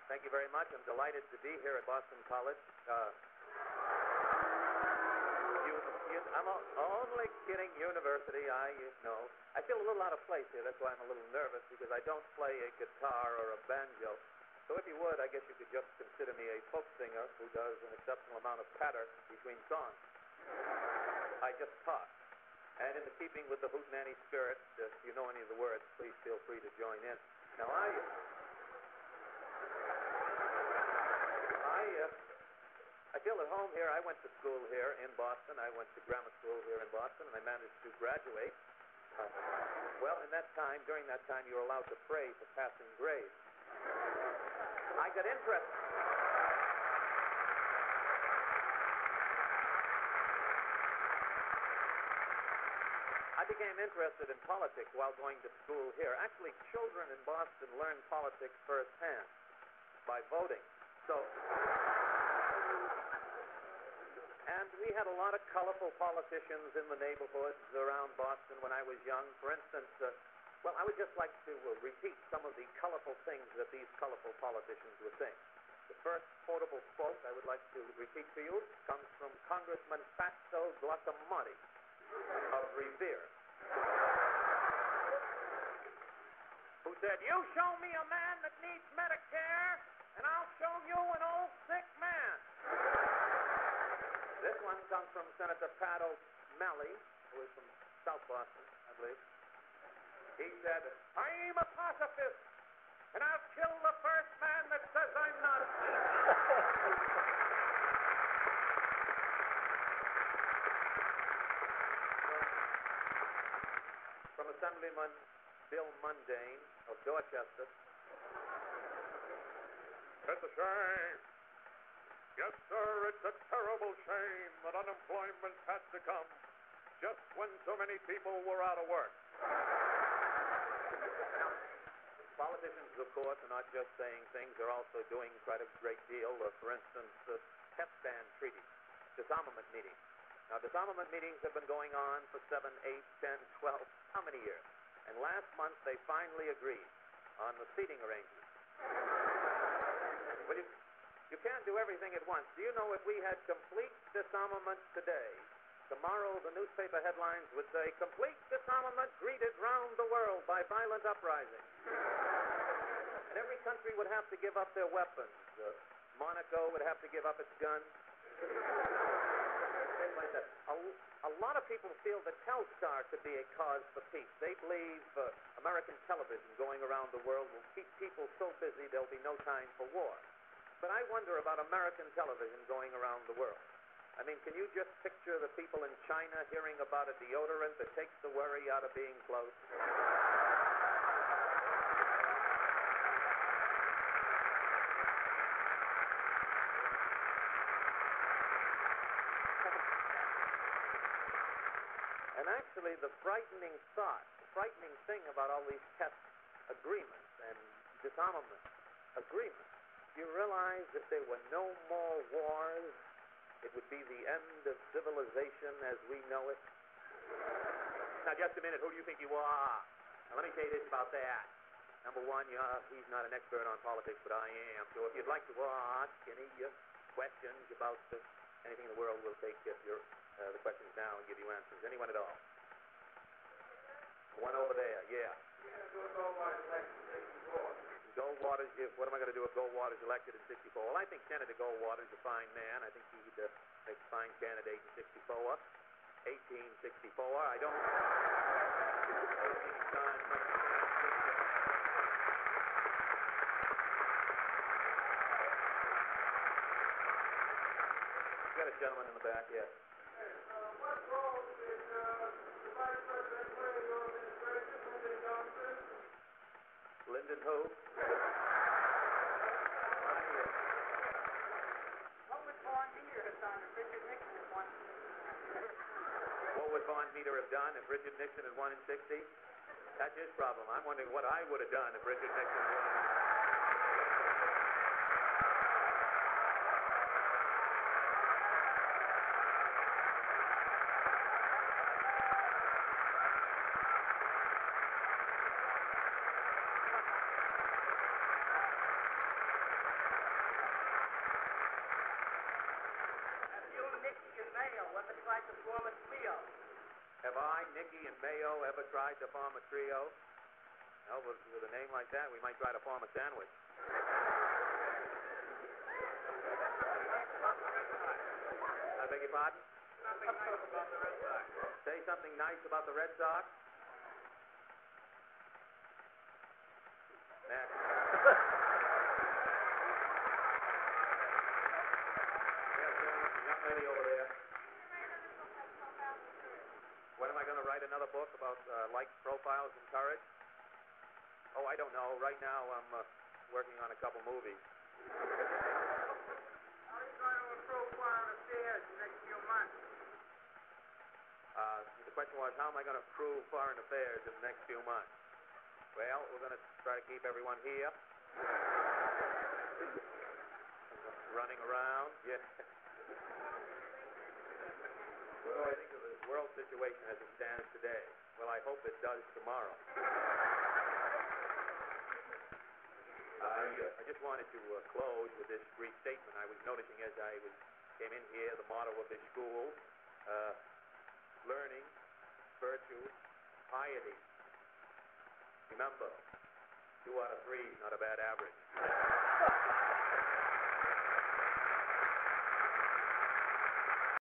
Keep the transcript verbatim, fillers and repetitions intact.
Thank you very much. I'm delighted to be here at Boston College. Uh, you, you, I'm o- only kidding. University, I you know. I feel a little out of place here. That's why I'm a little nervous, because I don't play a guitar or a banjo. So if you would, I guess you could just consider me a folk singer who does an exceptional amount of patter between songs. I just talk. And in the keeping with the Hootenanny spirit, if you know any of the words, please feel free to join in. Now, I... I, uh, I feel at home here. I went to school here in Boston. I went to grammar school here in Boston, and I managed to graduate. Uh, well, in that time, during that time, you were allowed to pray for passing grades. I got interested. I became interested in politics while going to school here. Actually, children in Boston learn politics firsthand by voting. So, and we had a lot of colorful politicians in the neighborhoods around Boston when I was young. For instance, uh, well, I would just like to uh, repeat some of the colorful things that these colorful politicians would think. The first quotable quote I would like to repeat to you comes from Congressman Fatso Guacamole of Revere, who said, "You show me a man that needs Medicare, and I'll show you an old sick man." This one comes from Senator Pat O'Malley, who is from South Boston, I believe. He said, "I'm a pacifist, and I'll kill the first man that says I'm not." From Assemblyman Bill Mundane of Dorchester. "It's a shame. Yes, sir, it's a terrible shame that unemployment had to come just when so many people were out of work." Now, politicians, of course, are not just saying things. They're also doing quite a great deal. Uh, for instance, uh, test ban treaties, disarmament meetings. Now, disarmament meetings have been going on for seven, eight, ten, twelve, how many years? And last month, they finally agreed on the seating arrangements. Well, you, you can't do everything at once. Do you know if we had complete disarmament today, tomorrow the newspaper headlines would say, "Complete disarmament greeted round the world by violent uprising." And every country would have to give up their weapons. Uh, Monaco would have to give up its guns. Things like that. A, a lot of people feel that Telstar could be a cause for peace. They believe uh, American television going around the world will keep people so busy there'll be no time for war. But I wonder about American television going around the world. I mean, can you just picture the people in China hearing about a deodorant that takes the worry out of being close? And actually, the frightening thought, the frightening thing about all these test agreements and disarmament agreements, you realize if there were no more wars, it would be the end of civilization as we know it. Now, just a minute. Who do you think you are? Now, let me say this about that. Number one, yeah, he's not an expert on politics, but I am. So if you'd like to ask any uh, questions about uh, anything in the world, we'll take uh, your, uh, the questions now and give you answers. Anyone at all? One over there, yeah. Goldwater's, what am I going to do if Goldwater's elected in sixty-four? Well, I think Senator Goldwater's a fine man. I think he'd uh, make a fine candidate in sixty-four. eighteen sixty-four. I don't... You got a gentleman in the back, yes. Hey, uh, what role did uh, the Vice President play in your administration, Lyndon Johnson? Lyndon who? What would Vaughn Meader have done if Richard Nixon had won? What would Vaughn Meader have done if Richard Nixon had won in sixty? That's his problem. I'm wondering what I would have done if Richard Nixon had won. tried to form a trio? Have I, Nicky, and Mayo ever tried to form a trio? No, with, with a name like that, we might try to form a sandwich. I beg your pardon? Something nice about the Red Sox. Say something nice about the Red Sox? Next. Yes, young, young lady over there. When am I going to write another book about uh, like profiles and courage? Oh, I don't know. Right now I'm uh, working on a couple movies. How are you going to improve foreign affairs in the next few months? Uh, the question was, how am I going to improve foreign affairs in the next few months? Well, we're going to try to keep everyone here. Running around. Yeah. What do I think of the world situation as it stands today? Well, I hope it does tomorrow. I, uh, I just wanted to uh, close with this brief statement. I was noticing as I was came in here, the motto of this school, uh, learning, virtue, piety. Remember, two out of three is not a bad average.